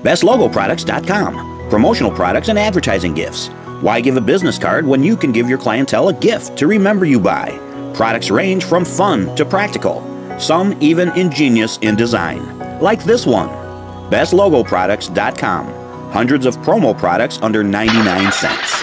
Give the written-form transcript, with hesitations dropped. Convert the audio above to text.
BestLogoProducts.com. Promotional products and advertising gifts. Why give a business card when you can give your clientele a gift to remember you by? Products range from fun to practical, some even ingenious in design. Like this one. BestLogoProducts.com. Hundreds of promo products under 99 cents.